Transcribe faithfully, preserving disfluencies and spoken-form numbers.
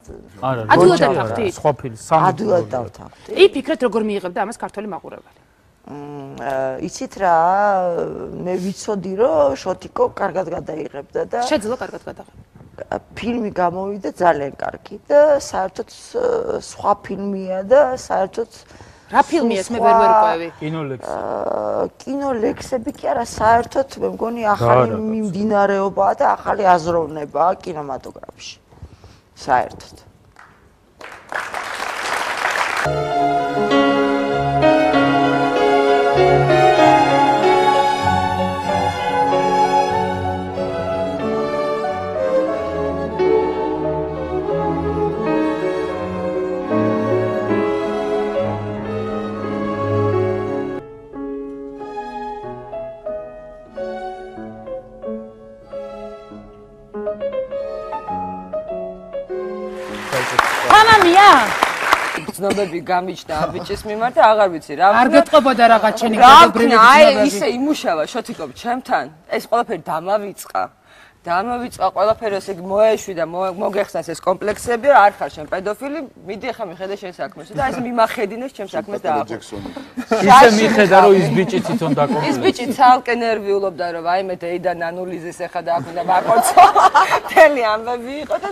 ადვილად დავთქვით? სხვა ფილმი, სამი. ადვილად დავთქვით. კი, ფიქრეთ როგორ მიიღებდა ამას ქართველი მაყურებელი? იცით რა, მე ვიცოდი რომ შოთიკო კარგად გადაიღებდა და შეძლო კარგად გადაღება. ფილმი გამოვიდა ძალიან კარგი და საერთოდ სხვა ფილმია და საერთოდ რა ფილმია ეს მე ვერ ვერკვევი? კინოლექსი. კინოლექსები კი არა, საერთოდ მე მგონი ახალი მიმდინარეობაა და ახალი აზროვნებაა კინემატოგრაფში. საერთოდ. მამამია ცნობები გამიჩნდა ამ ბიჭის მიმართ და აღარ ვიცი რა არ გეტყობოდა რაღაც ჩენი გაგებრივი აი ისე იმუშავა შოთიკობ ჩემთან ეს ყველაფერი დამავიწყა დამავიწყა ყველაფერი ესე მოეშვი და მოგეხსნას ეს კომპლექსები არ ხარ შენ პედოფილი მიდი ახლა მიხედე შენ საქმეს და ეს მიმახედინეს ჩემ საქმეს და ახლა ისე მიხედა რომ ის ბიჭი თვითონ დაკომპლექსდა ის ბიჭი ცალკე ნერვიულობდა რომ აი მე დეიდა ნანულიზის ახლა და აქ უნდა მაკოცო მთელი ამბები იყო და